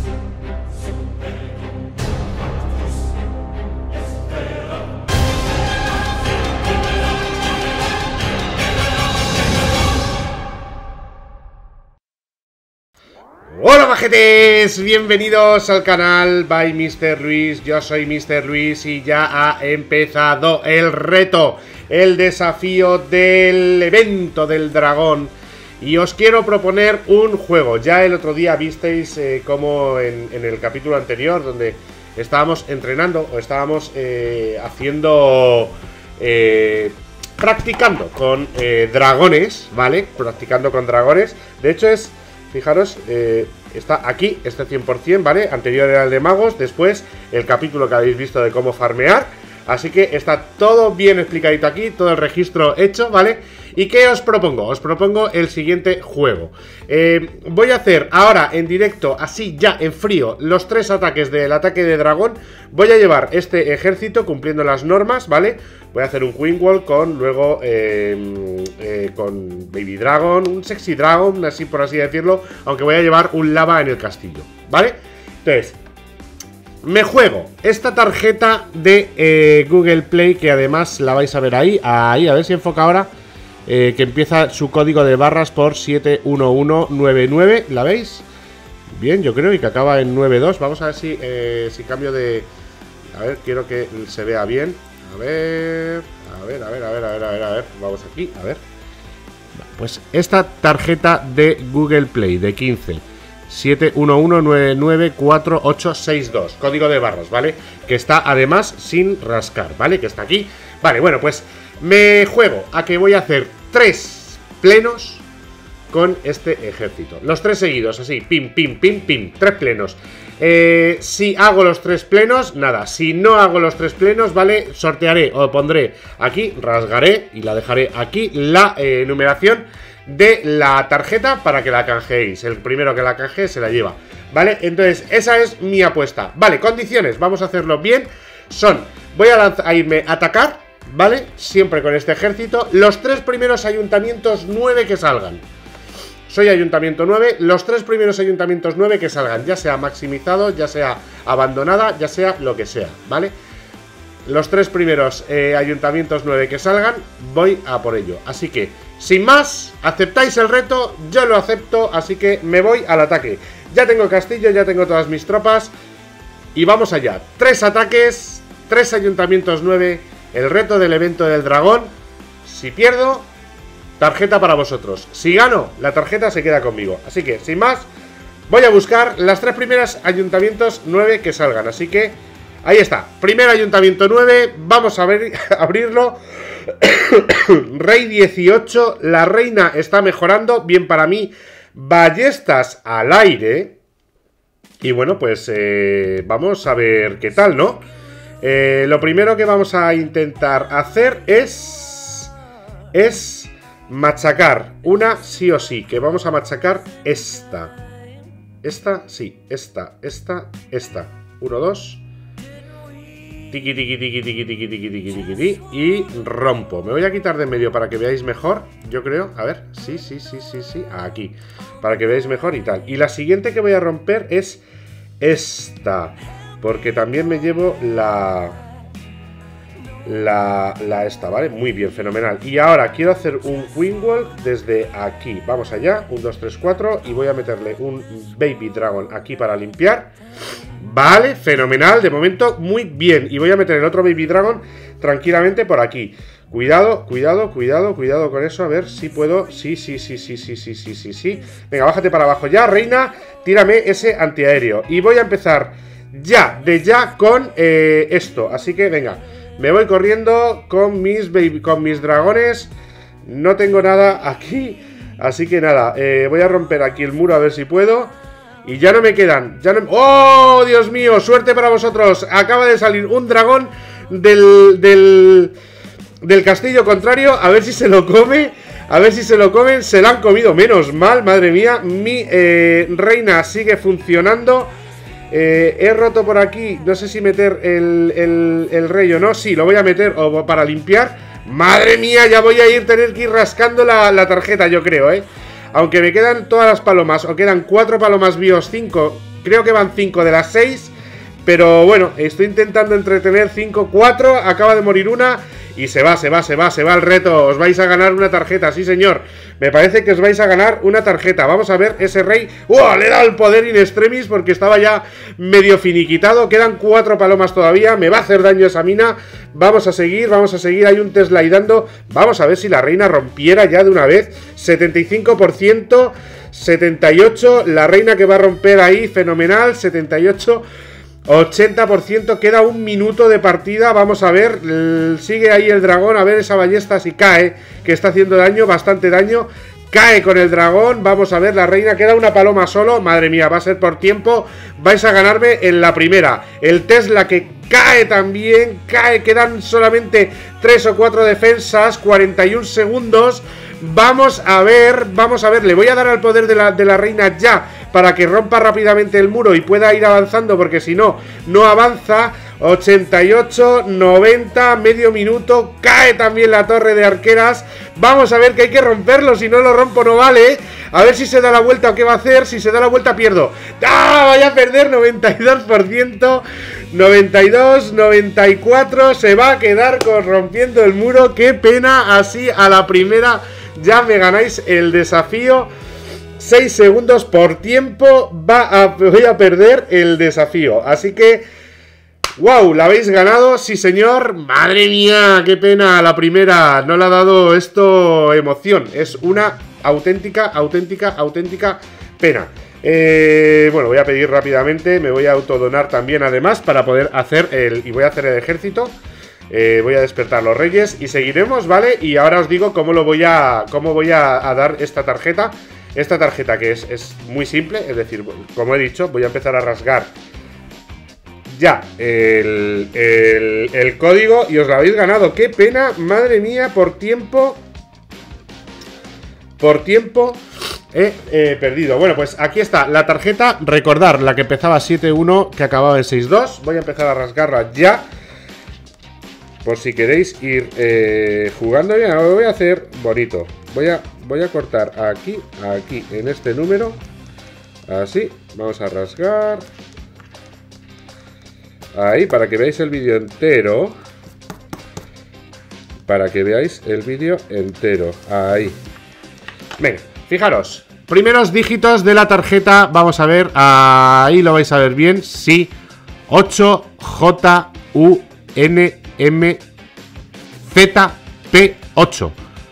Hola majetes, bienvenidos al canal by Mr. Luis, yo soy Mr. Luis y ya ha empezado el reto, el desafío del evento del dragón. Y os quiero proponer un juego. Ya el otro día visteis como en el capítulo anterior, donde estábamos entrenando o estábamos practicando con dragones, ¿vale? Practicando con dragones. De hecho es... Fijaros, está aquí, este 100%, ¿vale? Anterior era el de magos, después el capítulo que habéis visto de cómo farmear. Así que está todo bien explicadito aquí, todo el registro hecho, ¿vale? ¿Y qué os propongo? Os propongo el siguiente juego. Voy a hacer ahora en directo, así ya en frío, los 3 ataques del ataque de dragón. Voy a llevar este ejército cumpliendo las normas, ¿vale? Voy a hacer un Queen Wall con luego con Baby Dragon, un Sexy Dragon, así por así decirlo. Aunque voy a llevar un lava en el castillo, ¿vale? Entonces... me juego esta tarjeta de Google Play, que además la vais a ver ahí, a ver si enfoca ahora, que empieza su código de barras por 71199, ¿la veis? Bien, yo creo, y que acaba en 92, vamos a ver si cambio de... A ver, quiero que se vea bien, a ver, vamos aquí, a ver. Pues esta tarjeta de Google Play de 15... 711994862, código de barras, ¿vale? Que está además sin rascar, ¿vale? Que está aquí. Vale, bueno, pues me juego a que voy a hacer 3 plenos con este ejército. Los 3 seguidos, así, pim, pim, pim, pim, 3 plenos. Si hago los 3 plenos, nada. Si no hago los 3 plenos, ¿vale? Sortearé o pondré aquí, rasgaré y la dejaré aquí la numeración de la tarjeta para que la canjeéis. El primero que la canjee se la lleva, ¿vale? Entonces esa es mi apuesta. Vale, condiciones, vamos a hacerlo bien. Son, voy a irme a atacar, ¿vale? Siempre con este ejército. Los 3 primeros ayuntamientos 9 que salgan. Soy ayuntamiento 9. Los 3 primeros ayuntamientos 9 que salgan, ya sea maximizado, ya sea abandonada, ya sea lo que sea, ¿vale? Los 3 primeros ayuntamientos 9 que salgan, voy a por ello. Así que, sin más, ¿aceptáis el reto? Yo lo acepto, así que me voy al ataque. Ya tengo el castillo, ya tengo todas mis tropas. Y vamos allá. 3 ataques, 3 ayuntamientos 9, el reto del evento del dragón. Si pierdo, tarjeta para vosotros. Si gano, la tarjeta se queda conmigo. Así que, sin más, voy a buscar las 3 primeras ayuntamientos 9 que salgan. Así que... ahí está, primer ayuntamiento 9, vamos a ver, abrirlo. Rey 18, la reina está mejorando, bien para mí. Ballestas al aire. Y bueno, pues vamos a ver qué tal, ¿no? Lo primero que vamos a intentar hacer es machacar una sí o sí, que vamos a machacar esta. Esta, sí, esta. 1, 2... Tiki, tiki, tiki, tiki, tiki, tiki, tiki, tiki, tiki. Y rompo. Me voy a quitar de en medio para que veáis mejor. Yo creo, a ver, sí. Aquí, para que veáis mejor y tal. Y la siguiente que voy a romper es esta, porque también me llevo la esta, ¿vale? Muy bien, fenomenal. Y ahora quiero hacer un Queen Wall desde aquí. Vamos allá, 1, 2, 3, 4. Y voy a meterle un Baby Dragon aquí para limpiar. Vale, fenomenal, de momento muy bien. Y voy a meter el otro Baby Dragon tranquilamente por aquí. Cuidado con eso, a ver si puedo. Sí. Venga, bájate para abajo ya, reina. Tírame ese antiaéreo. Y voy a empezar ya con esto. Así que venga, me voy corriendo con mis dragones. No tengo nada aquí, así que nada, voy a romper aquí el muro a ver si puedo. Y ya no me quedan, ¡oh, Dios mío! ¡Suerte para vosotros! Acaba de salir un dragón del castillo contrario. A ver si se lo come. Se lo han comido, menos mal, madre mía. Mi reina sigue funcionando. He roto por aquí, no sé si meter el rey o no. Sí, lo voy a meter para limpiar. Madre mía, ya voy a tener que ir rascando la tarjeta, yo creo, Aunque me quedan todas las palomas, o quedan 4 palomas bios, 5 creo que van 5 de las 6. Pero bueno, estoy intentando entretener 5, 4, acaba de morir una y se va el reto. Os vais a ganar una tarjeta, sí señor. Me parece que os vais a ganar una tarjeta. Vamos a ver ese rey. ¡Oh! Le he dado el poder in extremis porque estaba ya medio finiquitado. Quedan 4 palomas todavía. Me va a hacer daño esa mina. Vamos a seguir. Hay un Tesla ahí dando. Vamos a ver si la reina rompiera ya de una vez. 75%, 78%. La reina que va a romper ahí, fenomenal. 78%. 80%, queda un minuto de partida. Vamos a ver, sigue ahí el dragón. A ver esa ballesta si cae, que está haciendo daño, bastante daño. Cae con el dragón, vamos a ver, la reina, queda una paloma solo. Madre mía, va a ser por tiempo. Vais a ganarme en la primera. El Tesla que cae también, cae, quedan solamente 3 o 4 defensas, 41 segundos. Vamos a ver, le voy a dar al poder de la reina ya, para que rompa rápidamente el muro y pueda ir avanzando, porque si no, no avanza. 88, 90, medio minuto, cae también la torre de arqueras. Vamos a ver que hay que romperlo, si no lo rompo no vale. A ver si se da la vuelta o qué va a hacer. Si se da la vuelta pierdo. ¡Ah! Vaya a perder, 92%, 92, 94, se va a quedar rompiendo el muro. Qué pena, así a la primera ya me ganáis el desafío. 6 segundos por tiempo, voy a perder el desafío. Así que ¡wow! ¿La habéis ganado? Sí, señor. ¡Madre mía! ¡Qué pena! La primera no le ha dado esto emoción. Es una auténtica pena. Bueno, voy a pedir rápidamente. Me voy a autodonar también, además, para poder hacer y voy a hacer el ejército. Voy a despertar los reyes y seguiremos, ¿vale? Y ahora os digo cómo voy a dar esta tarjeta. Esta tarjeta que es muy simple. Es decir, como he dicho, voy a empezar a rasgar ya el código y os lo habéis ganado. Qué pena, madre mía, por tiempo he perdido. Bueno, pues aquí está la tarjeta. Recordar, la que empezaba 7-1, que acababa en 6-2. Voy a empezar a rasgarla ya, por si queréis ir jugando bien. Lo voy a hacer bonito. Voy a cortar aquí, en este número. Así, vamos a rasgar ahí, para que veáis el vídeo entero. Ahí. Venga, fijaros. Primeros dígitos de la tarjeta. Vamos a ver. Ahí lo vais a ver bien. Sí. 8JUNMZP8.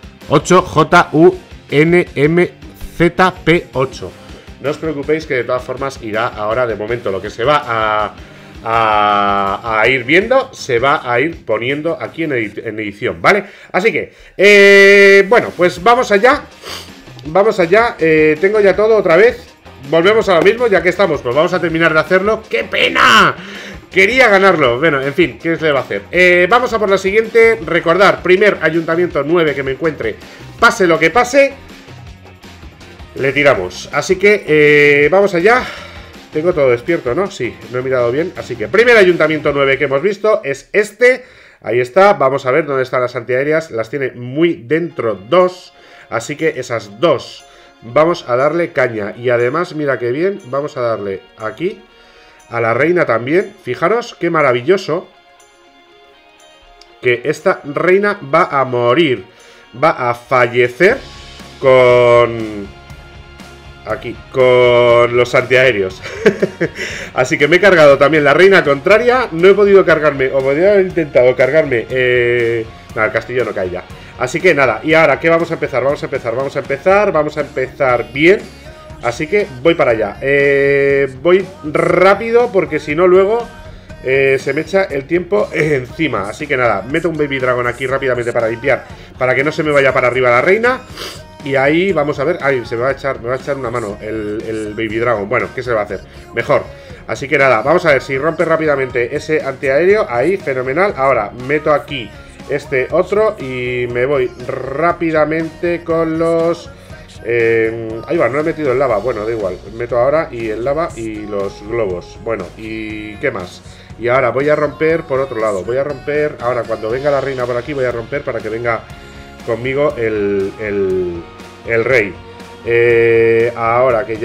8JUNMZP8. No os preocupéis, que de todas formas irá ahora. De momento lo que se va a ir viendo, se va a ir poniendo aquí en edición, ¿vale? Así que, bueno, pues vamos allá. Tengo ya todo otra vez. Volvemos a lo mismo, ya que estamos, pues vamos a terminar de hacerlo. ¡Qué pena! Quería ganarlo. Bueno, en fin, ¿qué se le va a hacer? Vamos a por la siguiente. Recordar, primer ayuntamiento 9 que me encuentre, pase lo que pase, le tiramos. Así que, vamos allá. Tengo todo despierto, ¿no? Sí, no he mirado bien. Así que primer ayuntamiento 9 que hemos visto es este. Ahí está. Vamos a ver dónde están las antiaéreas. Las tiene muy dentro 2. Así que esas 2 vamos a darle caña. Y además, mira qué bien, vamos a darle aquí a la reina también. Fijaros qué maravilloso, que esta reina va a morir, va a fallecer con los antiaéreos. Así que me he cargado también la reina contraria. No he podido cargarme, o podría haber intentado cargarme nada, el castillo no cae ya. Así que nada, y ahora, ¿qué vamos a empezar? Vamos a empezar bien. Así que voy para allá. Voy rápido, porque si no luego se me echa el tiempo encima. Así que nada, meto un Baby Dragon aquí rápidamente para limpiar, para que no se me vaya para arriba la reina. Y ahí vamos a ver. Ahí se me va a echar una mano el Baby Dragon. Bueno, ¿qué se le va a hacer? Mejor. Así que nada, vamos a ver si rompe rápidamente ese antiaéreo. Ahí, fenomenal. Ahora meto aquí este otro y me voy rápidamente con los... ahí va, no he metido el lava. Bueno, da igual, meto ahora y el lava y los globos. Bueno, ¿y qué más? Y ahora voy a romper por otro lado. Voy a romper, ahora cuando venga la reina por aquí, voy a romper para que venga conmigo el rey. Ahora que ya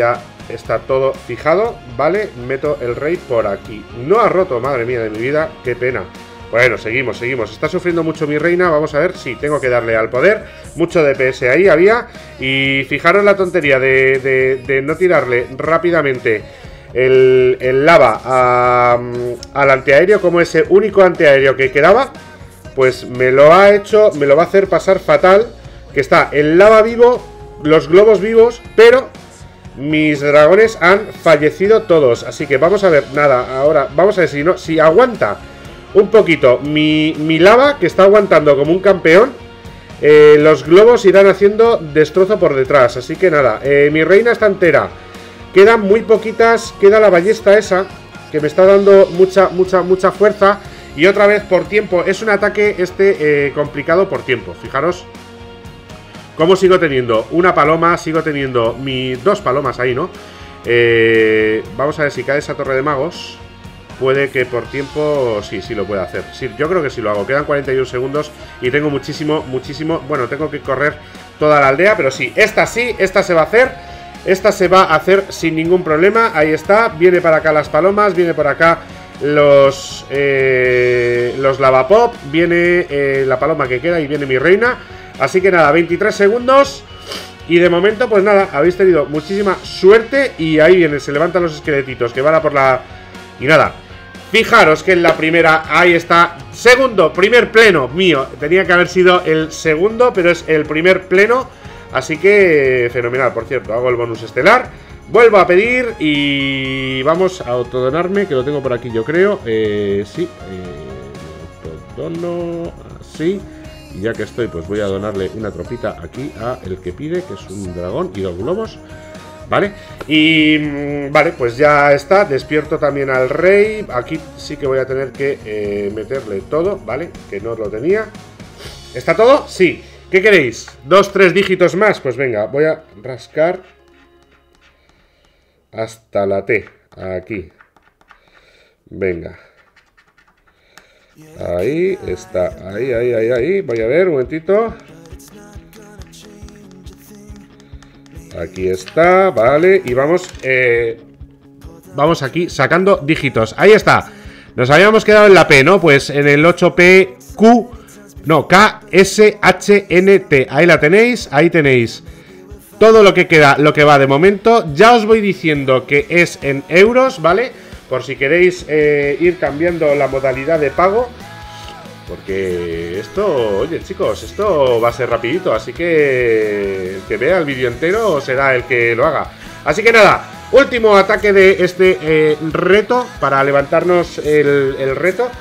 está todo fijado, ¿vale? Meto el rey por aquí. No ha roto, madre mía de mi vida, qué pena. Bueno, seguimos. Está sufriendo mucho mi reina, vamos a ver. Sí, tengo que darle al poder. Mucho DPS ahí había. Y fijaros la tontería de no tirarle rápidamente el lava al antiaéreo, como ese único antiaéreo que quedaba. Pues me lo ha hecho, me lo va a hacer pasar fatal. Que está el lava vivo, los globos vivos, pero mis dragones han fallecido todos. Así que vamos a ver, nada, ahora vamos a ver si aguanta un poquito mi lava, que está aguantando como un campeón. Los globos irán haciendo destrozo por detrás. Así que nada, mi reina está entera. Quedan muy poquitas, queda la ballesta esa, que me está dando mucha fuerza. Y otra vez por tiempo, es un ataque complicado por tiempo. Fijaros cómo sigo teniendo una paloma, sigo teniendo mis dos palomas ahí, ¿no? Vamos a ver si cae esa torre de magos. Puede que por tiempo, sí lo pueda hacer. Sí, yo creo que sí lo hago. Quedan 41 segundos y tengo muchísimo. Bueno, tengo que correr toda la aldea, pero sí, esta se va a hacer. Esta se va a hacer sin ningún problema. Ahí está, viene para acá las palomas, viene por acá los lavapop, viene la paloma que queda y viene mi reina. Así que nada, 23 segundos. Y de momento, pues nada, habéis tenido muchísima suerte. Y ahí vienen, se levantan los esqueletitos que van a por la... Y nada, fijaros que en la primera, ahí está. Primer pleno mío. Tenía que haber sido el segundo, pero es el primer pleno. Así que fenomenal, por cierto, hago el bonus estelar. Vuelvo a pedir y vamos a autodonarme, que lo tengo por aquí yo creo. Sí, autodono, así. Y ya que estoy, pues voy a donarle una tropita aquí a el que pide, que es un dragón y dos globos. ¿Vale? Y vale, pues ya está. Despierto también al rey. Aquí sí que voy a tener que meterle todo, ¿vale? Que no lo tenía. ¿Está todo? Sí. ¿Qué queréis? ¿2, 3 dígitos más? Pues venga, voy a rascar hasta la T. Aquí. Venga. Ahí está. Ahí. Voy a ver, un momentito. Aquí está, vale. Y vamos aquí sacando dígitos. Ahí está. Nos habíamos quedado en la P, ¿no? Pues en el 8PQ. No, KSHNT. Ahí la tenéis, ahí tenéis todo lo que queda, lo que va de momento. Ya os voy diciendo que es en euros, ¿vale? Por si queréis ir cambiando la modalidad de pago. Porque esto, oye chicos, esto va a ser rapidito. Así que el que vea el vídeo entero será el que lo haga. Así que nada, último ataque de este reto para levantarnos el reto.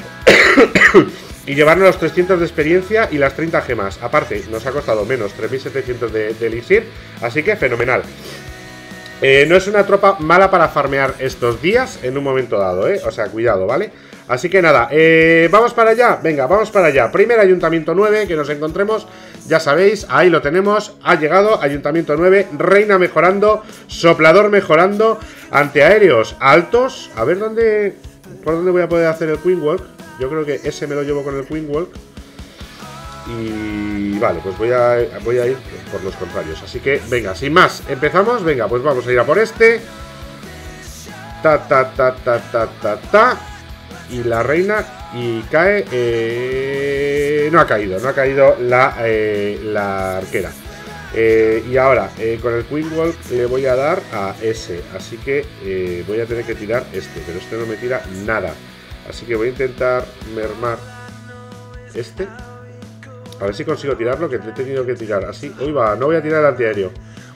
Y llevarnos los 300 de experiencia y las 30 gemas. Aparte, nos ha costado menos, 3700 de elixir. Así que fenomenal. No es una tropa mala para farmear estos días en un momento dado, O sea, cuidado, ¿vale? Así que nada, ¿vamos para allá? Venga, vamos para allá. Primer ayuntamiento 9, que nos encontremos. Ya sabéis, ahí lo tenemos. Ha llegado, ayuntamiento 9. Reina mejorando, soplador mejorando, antiaéreos altos. A ver por dónde voy a poder hacer el Queen Walk. Yo creo que ese me lo llevo con el Queen Walk. Y vale, pues voy a ir por los contrarios. Así que, venga, sin más, empezamos. Venga, pues vamos a ir a por este. Y la reina. Y cae. No ha caído la arquera. Y ahora, con el Queen Walk le voy a dar a ese. Así que voy a tener que tirar este. Pero este no me tira nada. Así que voy a intentar mermar este. A ver si consigo tirarlo, que he tenido que tirar así. Uy, va, no voy a tirar el antiaéreo.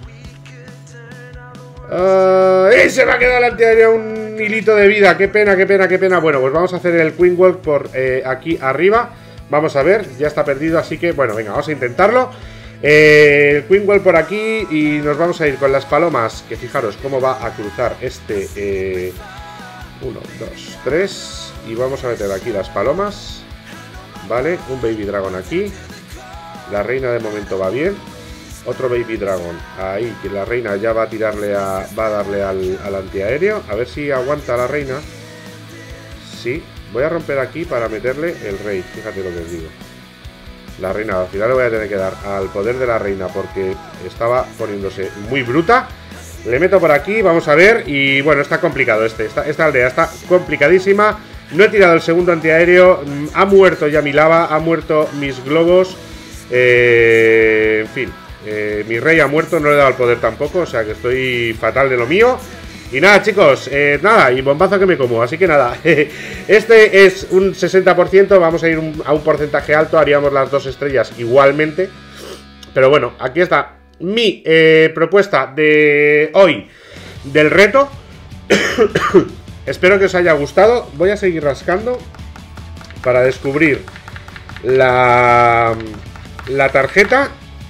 Se me ha quedado el antiaéreo un hilito de vida. Qué pena. Bueno, pues vamos a hacer el Queen Walk por aquí arriba. Vamos a ver, ya está perdido. Así que, bueno, venga, vamos a intentarlo. El Queen Walk por aquí. Y nos vamos a ir con las palomas. Que fijaros cómo va a cruzar este 1, 2, 3. Y vamos a meter aquí las palomas. Vale, un Baby Dragon aquí. La reina de momento va bien. Otro Baby Dragon ahí, que la reina ya va a tirarle va a darle al antiaéreo. A ver si aguanta la reina. Sí, voy a romper aquí para meterle el rey. Fíjate lo que os digo. La reina, al final le voy a tener que dar al poder de la reina porque estaba poniéndose muy bruta. Le meto por aquí, vamos a ver. Y bueno, está complicado esta aldea está complicadísima. No he tirado el segundo antiaéreo. Ha muerto ya mi lava, ha muerto mis globos. En fin, mi rey ha muerto, no le he dado el poder tampoco. O sea que estoy fatal de lo mío. Y nada, chicos, nada, y bombazo que me como. Así que nada, este es un 60%. Vamos a ir a un porcentaje alto. Haríamos las 2 estrellas igualmente. Pero bueno, aquí está mi propuesta de hoy del reto. Espero que os haya gustado. Voy a seguir rascando para descubrir la tarjeta.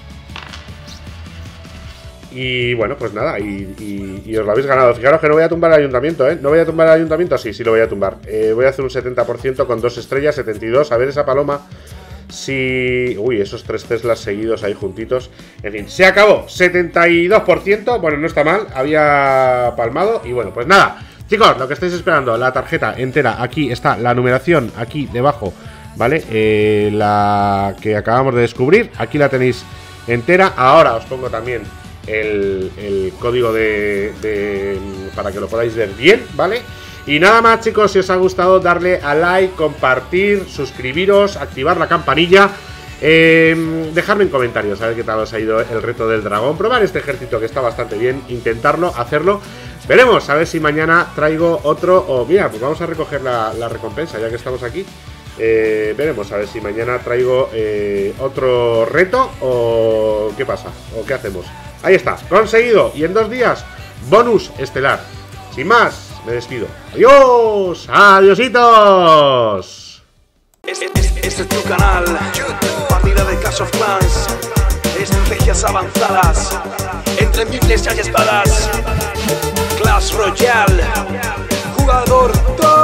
Y bueno, pues nada, y os lo habéis ganado. Fijaros que no voy a tumbar el ayuntamiento, ¿eh? ¿No voy a tumbar el ayuntamiento? Sí, sí lo voy a tumbar. Voy a hacer un 70% con 2 estrellas, 72. A ver esa paloma. Si... Uy, esos 3 Teslas seguidos ahí juntitos. En fin, se acabó. 72%. Bueno, no está mal. Había palmado. Y bueno, pues nada. Chicos, lo que estáis esperando, la tarjeta entera. Aquí está la numeración, aquí debajo, ¿vale? La que acabamos de descubrir. Aquí la tenéis entera. Ahora os pongo también el código para que lo podáis ver bien, ¿vale? Y nada más, chicos, si os ha gustado, darle a like, compartir, suscribiros, activar la campanilla, dejadme en comentarios a ver qué tal os ha ido el reto del dragón. Probar este ejército que está bastante bien, intentarlo, hacerlo. Veremos, a ver si mañana traigo otro. O mira, pues vamos a recoger la recompensa ya que estamos aquí. Veremos, a ver si mañana traigo otro reto o qué pasa, o qué hacemos. Ahí está, conseguido. Y en 2 días, bonus estelar. Sin más, me despido. ¡Adiós! ¡Adiositos! Este es tu canal. Partida de Clash of Clans. Estrategias avanzadas. Entre miles hay espadas. Clash Royale. Jugador 2.